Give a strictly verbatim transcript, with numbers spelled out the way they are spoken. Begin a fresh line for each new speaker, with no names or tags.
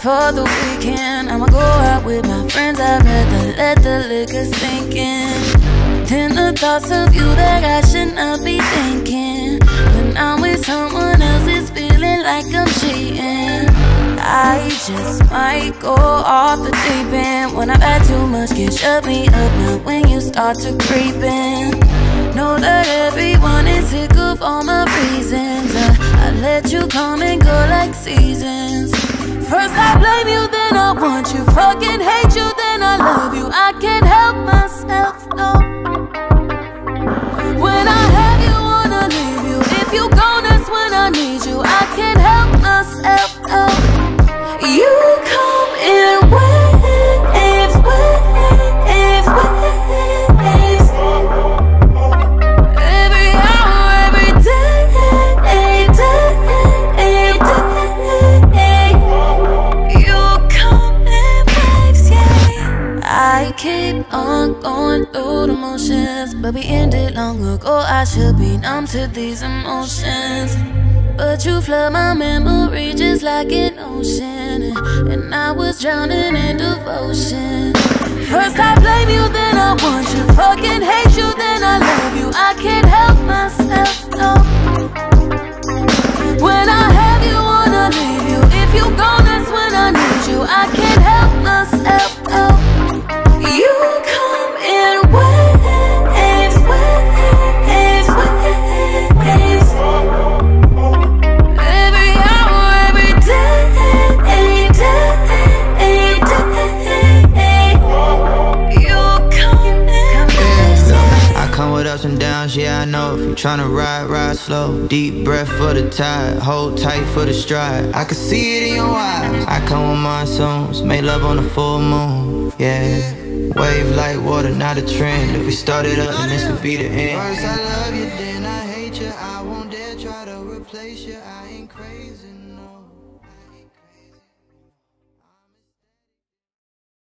for the weekend. I'ma go out with my friends, I'd rather let the liquor sink in than the thoughts of you that I should not be thinking. When I'm with someone else, it's feeling like I'm cheating. I just might go off the deep end. When I've had too much, can shut me up now when you start to creep in. Know that everyone is sick of all my reasons. I, I let you come and go like seasons. First I blame you, then I want you. Fucking hate you, then I love you. I can't help myself, no. When I have you, wanna leave you. If you gone, that's when I need you. I can't help myself, no. You come in waves, waves, waves. Every hour, every day, day, day. You come in waves, yeah. I keep on going through the motions, but we ended long ago. I should be numb to these emotions, but you flood my memory just like an ocean, and, and I was drowning in devotion. First I blame you, then I want you. Fucking hate you, then I love you. I can't help myself, no. When I have you, wanna leave you. If you gone, that's when I need you. I can't help myself, no. You come in waves, waves, waves.
Ups and downs, yeah, I know. If you tryna ride, ride slow. Deep breath for the tide, hold tight for the stride. I can see it in your eyes. I come with monsoons, make love on the full moon, yeah. Wave like water, not a trend. If we started up, then this would be the end. First I love you, then I hate you. I won't dare try to replace you. I